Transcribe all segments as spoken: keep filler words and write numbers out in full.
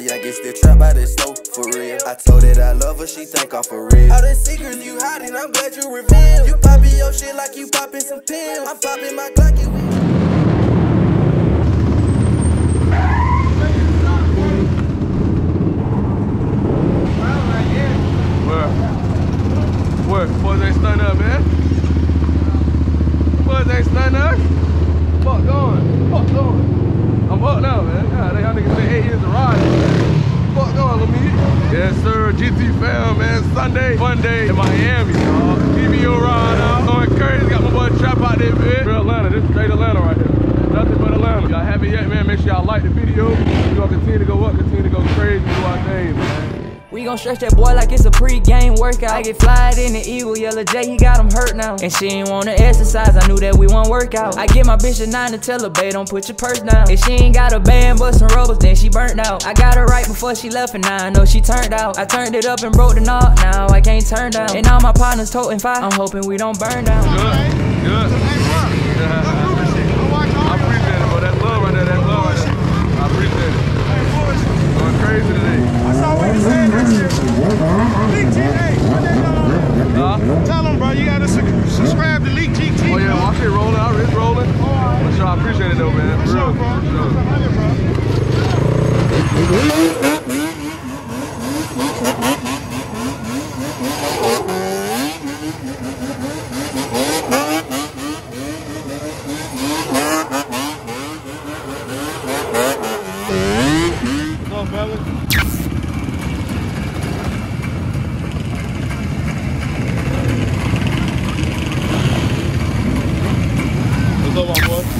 youngest still trap by this slow, for real. I told it I love her, she think I'm for real. All the secrets you hiding, I'm glad you revealed. You poppin' your shit like you poppin' some pills. I'm poppin' my Glock, you What? Boys ain't stunning up, man. Boys ain't stunning up. Fuck going. Fuck going. I'm up now, man. God, y'all niggas been eight years of riding. Fuck going, little meat. Yes, sir. G T fam, man. Sunday, fun day in Miami, dog. G B O ride out. Going crazy. Got my boy Trap out there, man. Real Atlanta. This is straight Atlanta right here. Nothing but Atlanta. Y'all haven't yet, man. Make sure y'all like the video. We gonna continue to go up, continue to go crazy, do our thing, man. We gon' stretch that boy like it's a pre-game workout. I get flyed in the Eagle, Yellow J, he got him hurt now. And she ain't wanna exercise, I knew that we won't work out. I get my bitch a nine to tell her, babe, don't put your purse down. If she ain't got a band, but some rubbers, then she burnt out. I got her right before she left, and now I know she turned out. I turned it up and broke the knot, now I can't turn down. And all my partners toting fire, I'm hoping we don't burn down. Good, good. I appreciate it, bro. That's love right there, that's love right there. I appreciate it. Going crazy today. That's always saying that shit. Leak G T, what they know? Tell them, bro, you gotta su subscribe to Leak G T. Oh yeah, my shit rolling, our wrist rolling. Oh, right. For sure, I appreciate it though, man. For real, bro. What's up, brother? What's up, my boy?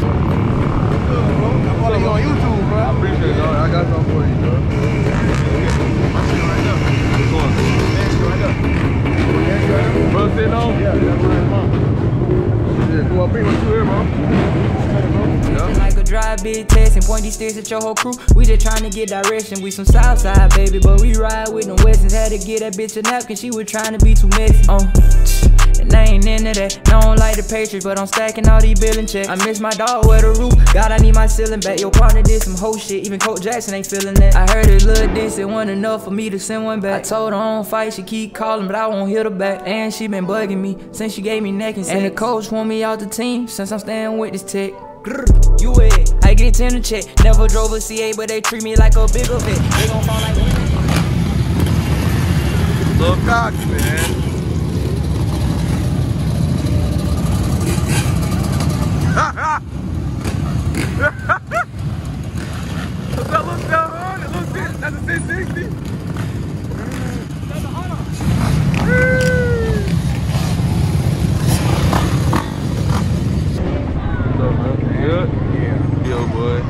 I'm following you on YouTube, bro. I appreciate it, dog. I got something for you, bro. My shit right up. What's going on? That shit right up. Bro, sitting on? Yeah, that's right, mom. Yeah, come on, bring my two here, bro. Yeah. Like a drive big test and point these sticks at your whole crew. We just trying to get direction. We some Southside, baby, but we ride with them Westons. Had to get that bitch a napkin, she was trying to be too messy. Uh, and I ain't into that. I don't like the Patriots, but I'm stacking all these billing checks. I miss my dog with the roof. God, I need my ceiling back. Your partner did some whole shit. Even Coach Jackson ain't feeling that. I heard it little diss, it wasn't enough for me to send one back. I told her I don't fight, she keep calling, but I won't hit her back. And she been bugging me since she gave me neck and sex. And the coach want me out the team since I'm staying with this tech. Grr, you it. I get ten to check. Never drove a C A, but they treat me like a bigger vet. They gon' fall like Little cocky, man. What's that little seven hundred? Little six, that's a six sixty. That's a Honda. Good? Yeah. Yo, boy.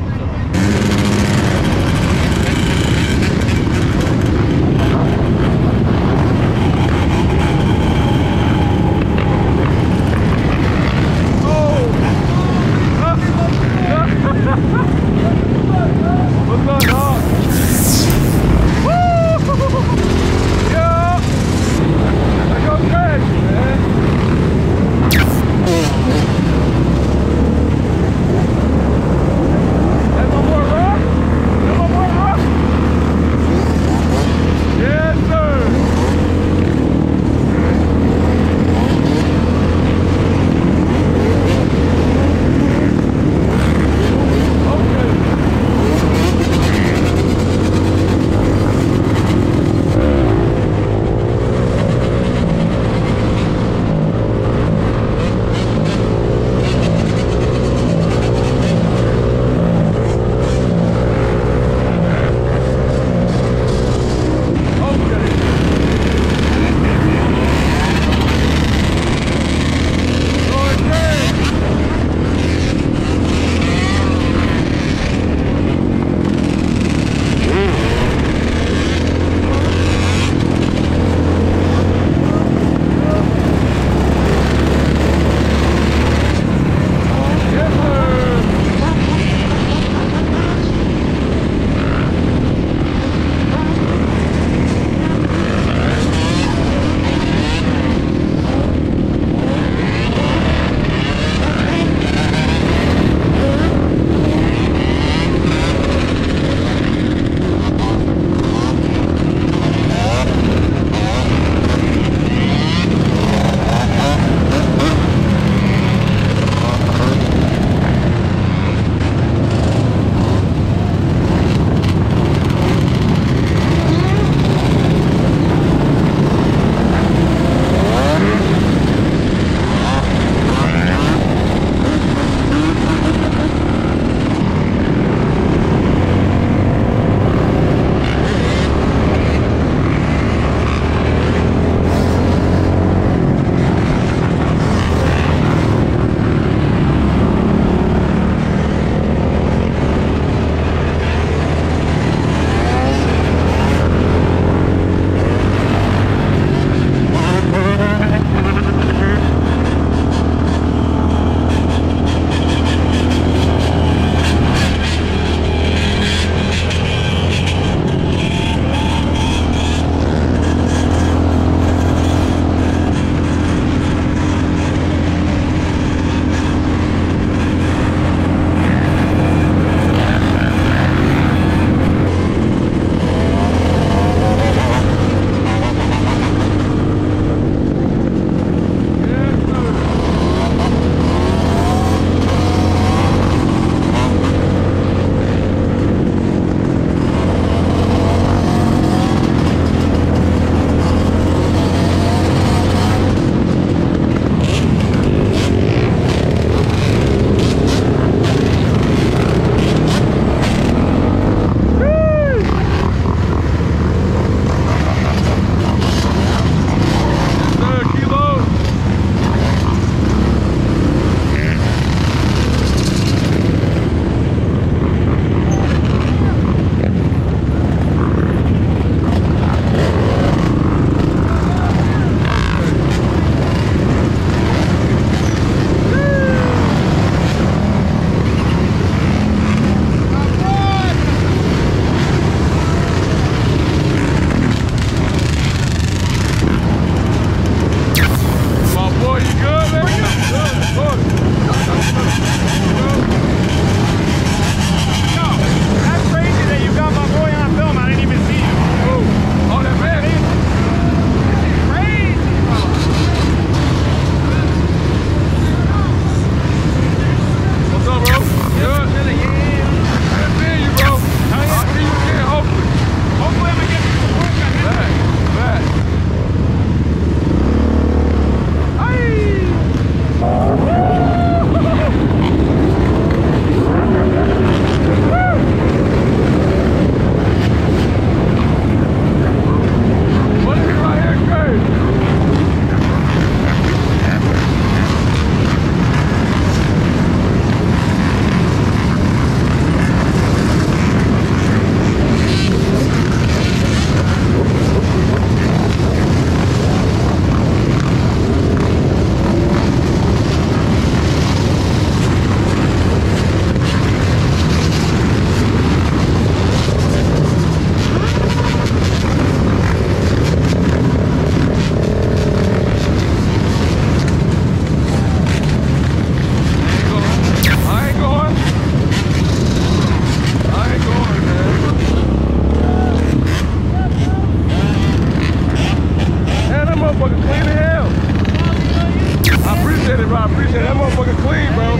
bro. I appreciate that motherfucker clean, bro.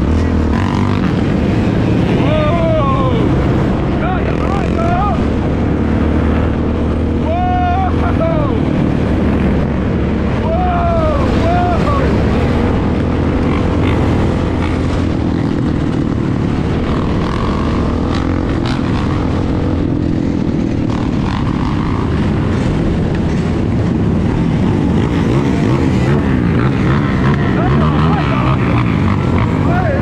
Whoa! God, that's all right, dog. Whoa! Hey!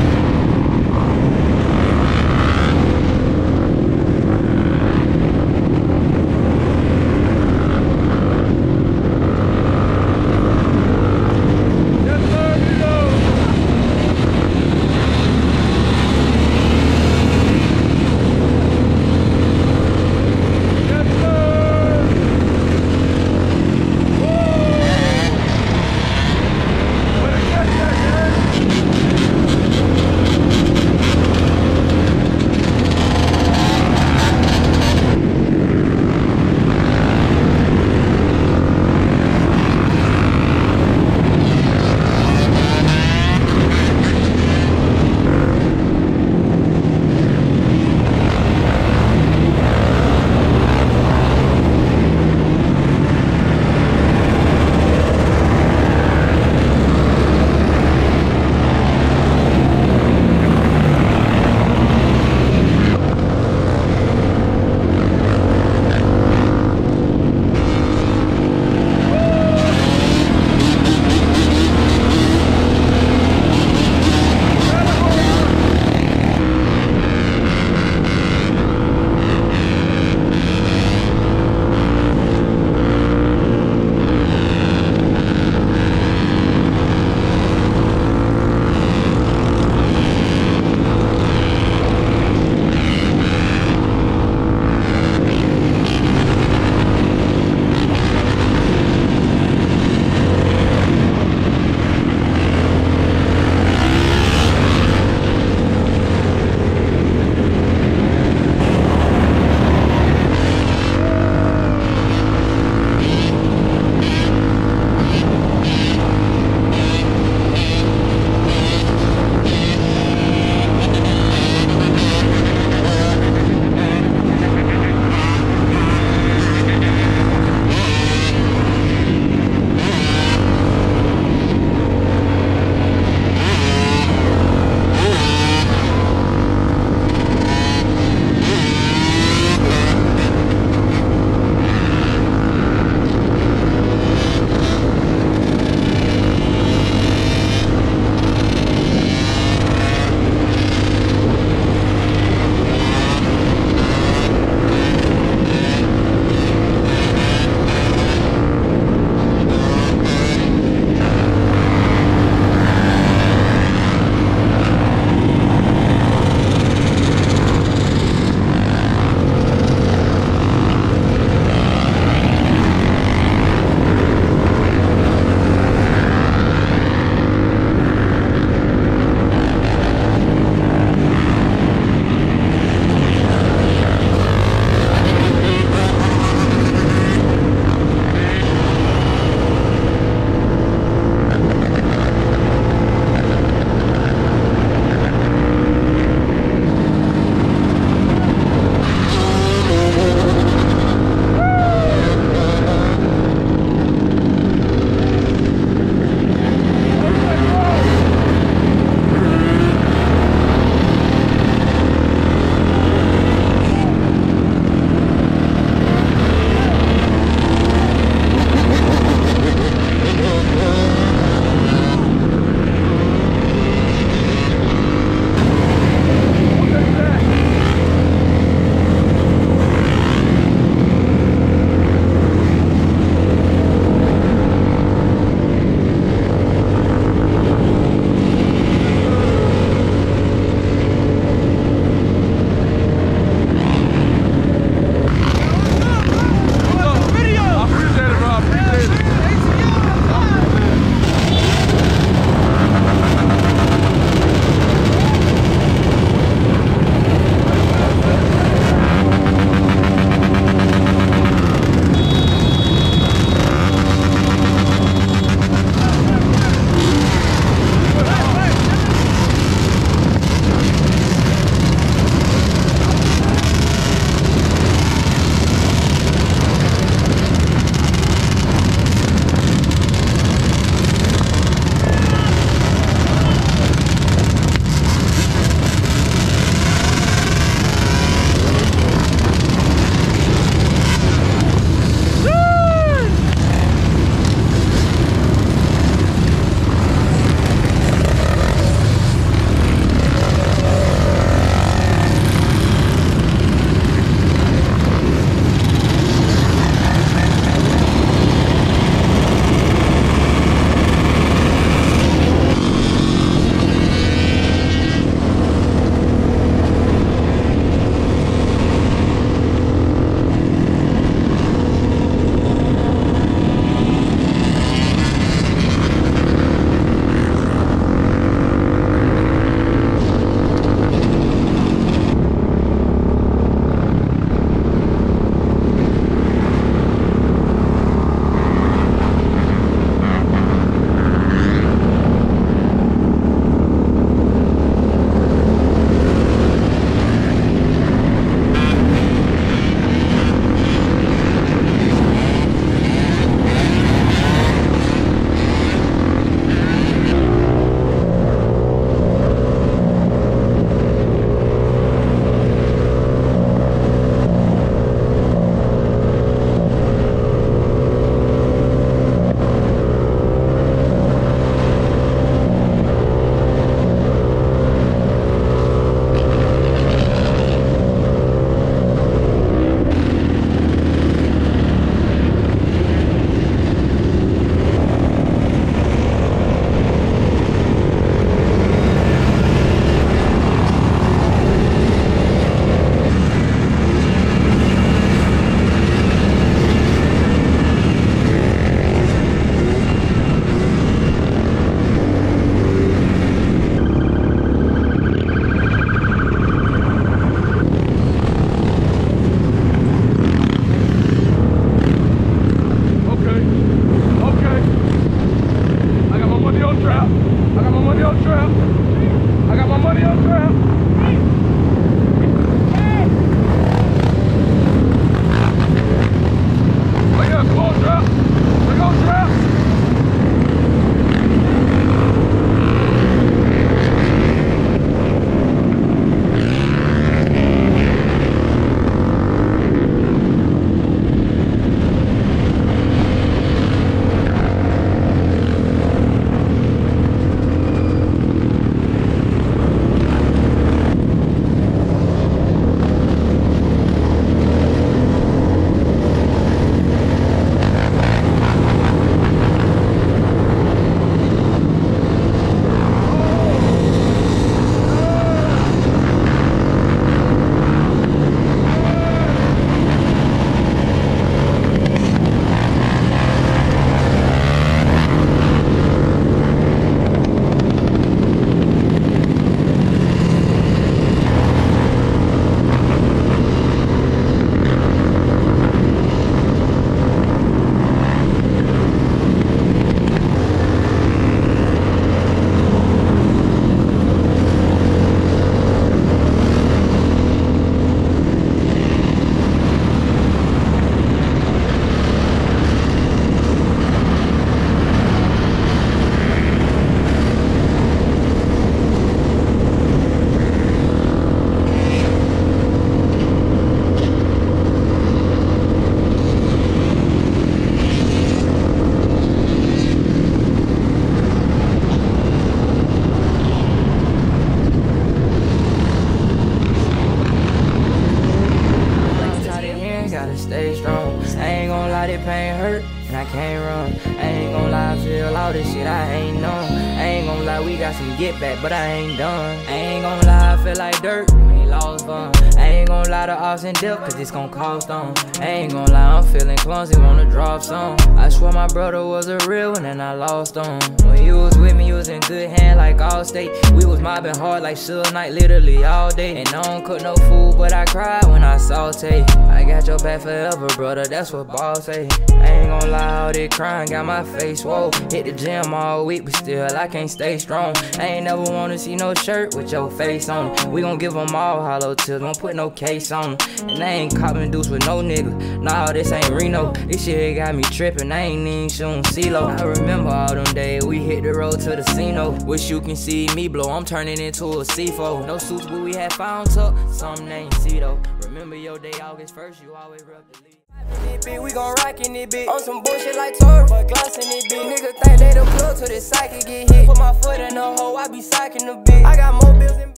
pain hurt, and I can't run. I ain't gon' lie, I feel all this shit I ain't known. I ain't gon' lie, we got some get back, but I ain't done. I ain't gon' lie, I feel like dirt when he lost fun. I ain't gon' lie to odds and depth, cause it's gon' cost on. I ain't gon' lie, I'm feeling clumsy, wanna drop some. I swear my brother was a real one and I lost on. When you was with me, you was in good hand like Allstate. We was mobbing hard like Suge Knight literally all day. And I don't cook no food, but I cried when I saute. I got your back forever, brother, that's what boss say. I ain't gon' lie, all this crying got my face swole. Hit the gym all week, but still I can't stay strong. I ain't never wanna see no shirt with your face on it. We gon' give them all hollow tips, won't put no case on it. And I ain't copping deuce with no nigga. Nah, this ain't Reno. This shit got me trippin', I ain't even shootin' CeeLo. I remember all them days we hit the road to the casino. Wish you can see me blow, I'm turning into a C four. No suits, but we had found tuck, something they ain't see though. Remember your day August first, you always rep the lead. We gon' rock in it, bitch. On some bullshit like turf, but glass in it, bitch. Nigga think they the plug till this psychic get hit. Put my foot in the hole, I be socking the bitch. I got more bills than